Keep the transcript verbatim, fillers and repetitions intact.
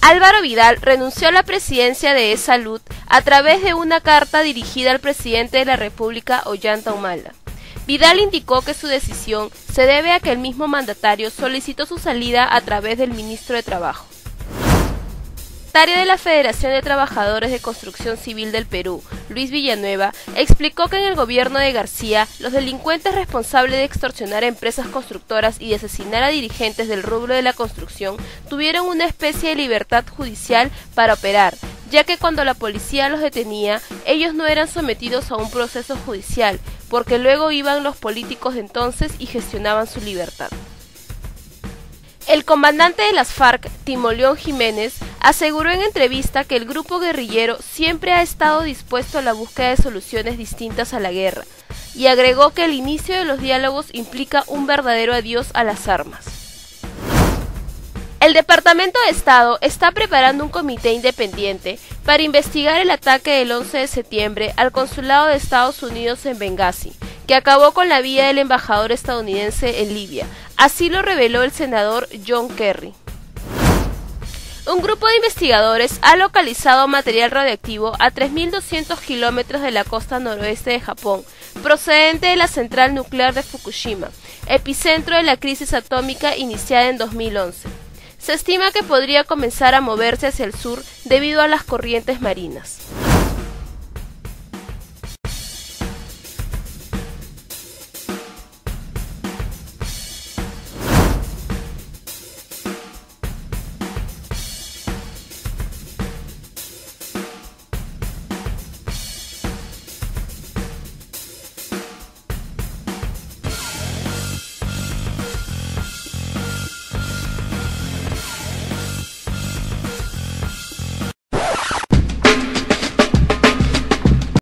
Álvaro Vidal renunció a la presidencia de E-Salud a través de una carta dirigida al presidente de la República, Ollanta Humala. Vidal indicó que su decisión se debe a que el mismo mandatario solicitó su salida a través del ministro de Trabajo. El secretario de la Federación de Trabajadores de Construcción Civil del Perú, Luis Villanueva, explicó que en el gobierno de García, los delincuentes responsables de extorsionar a empresas constructoras y de asesinar a dirigentes del rubro de la construcción tuvieron una especie de libertad judicial para operar, ya que cuando la policía los detenía, ellos no eran sometidos a un proceso judicial, porque luego iban los políticos de entonces y gestionaban su libertad. El comandante de las FARC, Timoleón Jiménez, aseguró en entrevista que el grupo guerrillero siempre ha estado dispuesto a la búsqueda de soluciones distintas a la guerra, y agregó que el inicio de los diálogos implica un verdadero adiós a las armas. El Departamento de Estado está preparando un comité independiente para investigar el ataque del once de septiembre al consulado de Estados Unidos en Bengasi, que acabó con la vida del embajador estadounidense en Libia. Así lo reveló el senador John Kerry. Un grupo de investigadores ha localizado material radioactivo a tres mil doscientos kilómetros de la costa noroeste de Japón, procedente de la central nuclear de Fukushima, epicentro de la crisis atómica iniciada en dos mil once. Se estima que podría comenzar a moverse hacia el sur debido a las corrientes marinas.